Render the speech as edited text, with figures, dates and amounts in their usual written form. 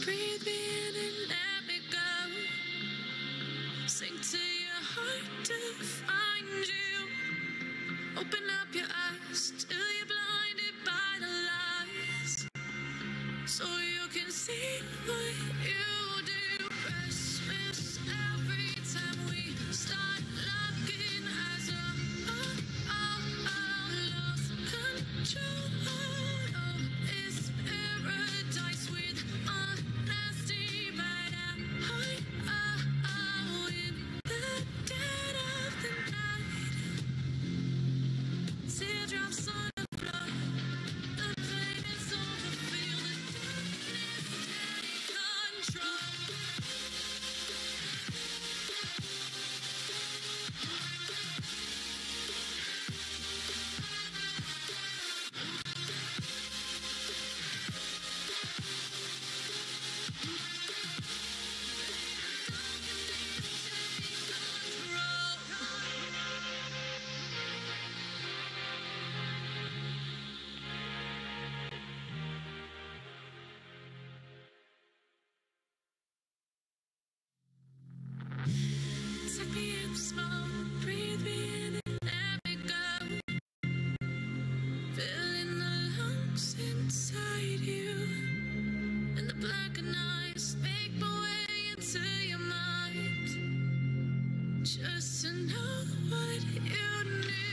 breathe me in and let me go. Sink to your heart to find you. Open up your eyes till you're blinded by the lies, so you can see what you do. Restless every time we start looking as a lost control. Oh, it's paradise with honesty, but I'm in the dead of the night. Teardrops on the floor. The pain is over. Feel the darkness take control. Take me in small, breathe me in and let me go. Filling the lungs inside you, and the blackened eyes make my way into your mind, just to know what you need.